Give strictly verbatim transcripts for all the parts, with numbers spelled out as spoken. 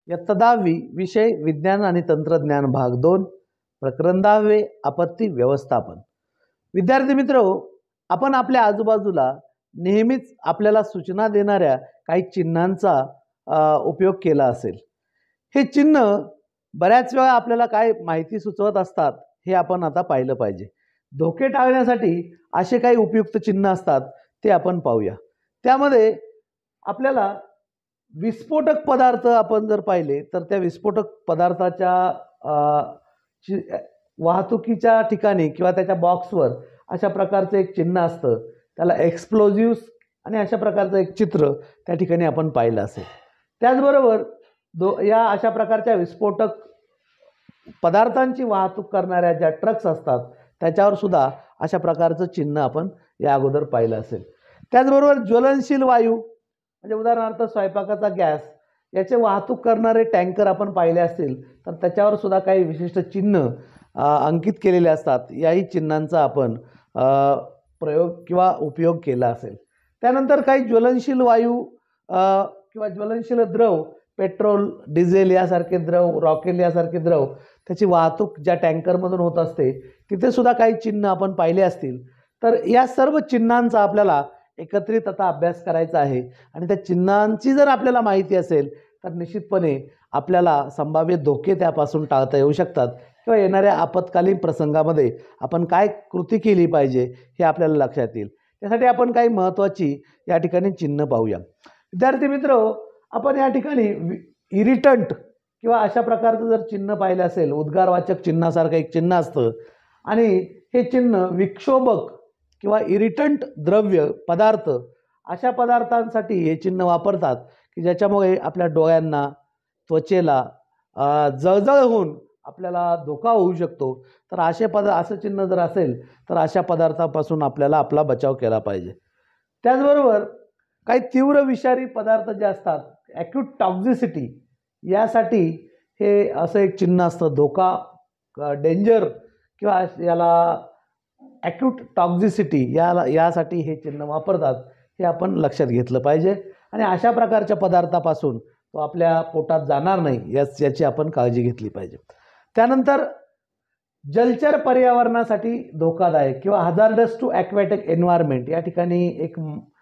इयत्ता दहावी विषय विज्ञान आणि तंत्रज्ञान भाग दोन प्रकरण दहावे आपत्ती व्यवस्थापन। विद्यार्थी मित्रहो, आपण आपल्या आजूबाजूला नेहमीच आपल्याला सूचना देणाऱ्या काही चिन्हांचा उपयोग केला असेल। हे चिन्ह बऱ्याच वेळा आपल्याला काय माहिती सुचवत असतात हे आपण आता पाहिलं पाहिजे। धोके टाळण्यासाठी असे काही उपयुक्त चिन्ह असतात ते आपण पाहूया। त्यामध्ये आपल्याला विस्फोटक पदार्थ आपण जर पाहिले तर त्या विस्फोटक पदार्थाच्या वाहतुकीच्या ठिकाणी किंवा त्याच्या बॉक्सवर अशा प्रकारचं एक चिन्ह असतं, त्याला एक्सप्लोजिव्स आणि अशा प्रकारचं एक चित्र त्या ठिकाणी आपण पाहिलं असेल। त्याचबरोबर दो या अशा प्रकारच्या विस्फोटक पदार्थांची वाहतूक करणाऱ्या ज्या ट्रक्स असतात त्याच्यावर सुद्धा अशा प्रकारचं चिन्ह आपण या अगोदर पाहिलं असेल। त्याचबरोबर ज्वलनशील वायू म्हणजे उदाहरणार्थ स्वयंपाकाचा गॅस याचे वाहतूक करणारे टँकर आपण पाहिले असतील तर त्याच्यावर सुद्धा काही विशिष्ट चिन्ह अंकित केलेले असतात। याही चिन्हांचा आपण प्रयोग किंवा उपयोग केला असेल। त्यानंतर काही ज्वलनशील वायू किंवा ज्वलनशील द्रव, पेट्रोल, डिझेल यासारखे द्रव, रॉकेल यासारखे द्रव त्याची वाहतूक ज्या टँकरमधून होत असते तिथे सुद्धा काही चिन्ह आपण पाहिले असतील। तर या सर्व चिन्हांचा आपल्याला एकत्रित आता अभ्यास करायचा आहे आणि त्या चिन्हांची जर आपल्याला माहिती असेल तर निश्चितपणे आपल्याला संभाव्य धोके त्यापासून टाळता येऊ शकतात किंवा येणाऱ्या आपत्कालीन प्रसंगामध्ये आपण काय कृती केली पाहिजे हे आपल्याला लक्षात येईल। त्यासाठी आपण काही महत्त्वाची या ठिकाणी चिन्ह पाहूया। विद्यार्थी मित्र, आपण या ठिकाणी इरिटंट किंवा अशा प्रकारचं जर चिन्ह पाहिलं असेल, उद्गारवाचक चिन्हासारखं एक चिन्ह असतं आणि हे चिन्ह विक्षोभक किंवा इरिटंट द्रव्य पदार्थ अशा पदार्थांसाठी हे चिन्ह वापरतात की ज्याच्यामुळे आपल्या डोळ्यांना, त्वचेला जळजळ होऊन आपल्याला धोका होऊ शकतो। तर असे पद असं चिन्ह जर असेल तर अशा पदार्थापासून आपल्याला आपला बचाव केला पाहिजे। त्याचबरोबर काही तीव्र विषारी पदार्थ जे असतात, ॲक्यूट टॉक्झिसिटी, यासाठी हे असं एक चिन्ह असतं, धोका, डेंजर किंवा याला ॲक्यूट टॉक्झिसिटी याला यासाठी हे चिन्ह वापरतात, हे आपण लक्षात घेतलं पाहिजे आणि अशा प्रकारच्या पदार्थापासून तो आपल्या पोटात जाणार नाही याच याची आपण काळजी घेतली पाहिजे। त्यानंतर जलचर पर्यावरणासाठी धोकादायक किंवा हजार्डस टू ॲक्वॅटिक एन्व्हायरमेंट, या ठिकाणी एक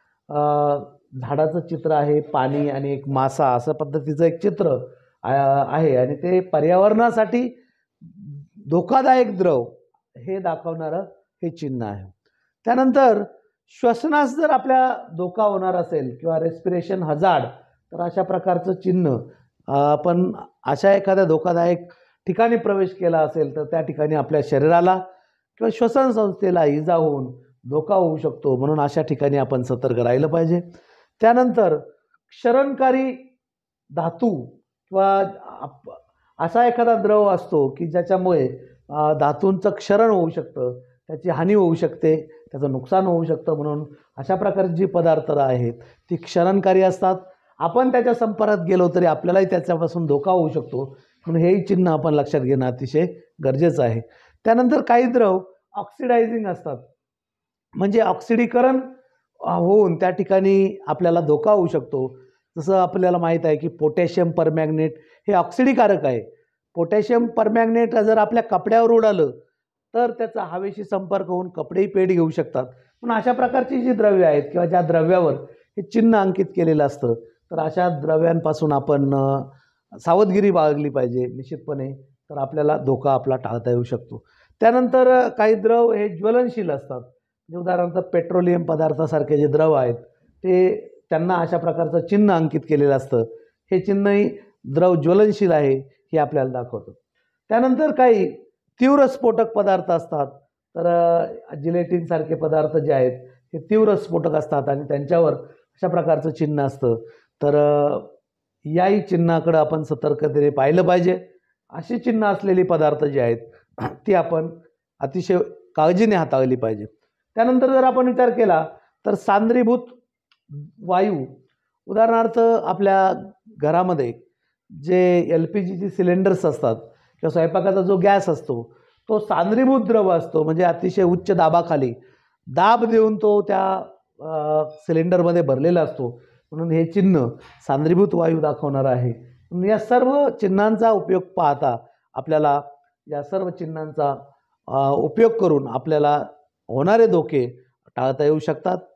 झाडाचं चित्र आहे, पाणी आणि एक मासा असं पद्धतीचं एक चित्र आहे आणि ते पर्यावरणासाठी धोकादायक द्रव हे दाखवणारं हे चिन्ह आहे। त्यानंतर श्वसनास जर आपल्या धोका होणार असेल किंवा रेस्पिरेशन हजार्ड तर अशा प्रकारचं चिन्ह आपण अशा एखाद्या धोकादायक ठिकाणी प्रवेश केला असेल तर त्या ठिकाणी आपल्या शरीराला किंवा श्वसन संस्थेला इजा होऊन धोका होऊ शकतो, म्हणून अशा ठिकाणी आपण सतर्क राहिलं पाहिजे। त्यानंतर क्षरणकारी धातू किंवा असा एखादा द्रव असतो की ज्याच्यामुळे धातूंचं क्षरण होऊ शकतं, त्याची हानी होऊ शकते, त्याचं नुकसान होऊ शकतं, म्हणून अशा प्रकारची जी पदार्थ आहेत ती क्षरणकारी असतात। आपण त्याच्या संपर्कात गेलो तरी आपल्यालाही त्याच्यापासून धोका होऊ शकतो, म्हणून हेही चिन्ह आपण लक्षात घेणं अतिशय गरजेचं आहे। त्यानंतर काही द्रव ऑक्सिडायझिंग असतात, म्हणजे ऑक्सिडीकरण होऊन त्या ठिकाणी आपल्याला धोका होऊ शकतो। जसं आपल्याला माहीत आहे की पोटॅशियम परमॅंगनेट हे ऑक्सिडीकारक आहे। पोटॅशियम परमॅंगनेट जर आपल्या कपड्यावर उडालं तर त्याचा हवेशी संपर्क होऊन कपडेही पेट घेऊ शकतात, म्हणून अशा प्रकारची जी द्रव्ये आहेत किंवा ज्या द्रव्यावर हे चिन्ह अंकित केलेलं असतं तर अशा द्रव्यांपासून आपण सावधगिरी बाळगली पाहिजे निश्चितपणे, तर आपल्याला धोका आपला टाळता येऊ शकतो। त्यानंतर काही द्रव हे ज्वलनशील असतात, म्हणजे उदाहरणार्थ पेट्रोलियम पदार्थासारखे जे द्रव आहेत ते त्यांना अशा प्रकारचं चिन्ह अंकित केलेलं असतं, हे चिन्हही द्रव ज्वलनशील आहे हे आपल्याला दाखवतं। त्यानंतर काही तीव्र स्फोटक पदार्थ असतात, तर जिलेटिनसारखे पदार्थ जे आहेत हे तीव्र स्फोटक असतात आणि त्यांच्यावर अशा प्रकारचं चिन्ह असतं, तर याही चिन्हाकडे आपण सतर्कतेने पाहिलं पाहिजे। अशी चिन्ह असलेली पदार्थ जे आहेत ती आपण अतिशय काळजीने हाताळली पाहिजे। त्यानंतर जर आपण विचार केला तर सांद्रीभूत वायू, उदाहरणार्थ आपल्या घरामध्ये जे एल पी जीची सिलेंडर्स असतात किंवा स्वयंपाकाचा जो गॅस असतो तो सांद्रीभूत द्रव असतो, म्हणजे अतिशय उच्च दाबाखाली दाब देऊन तो त्या सिलेंडरमध्ये भरलेला असतो, म्हणून हे चिन्ह सांद्रीभूत वायू दाखवणार आहे। या सर्व चिन्हांचा उपयोग पाहता आपल्याला या सर्व चिन्हांचा उपयोग करून आपल्याला होणारे धोके टाळता येऊ शकतात.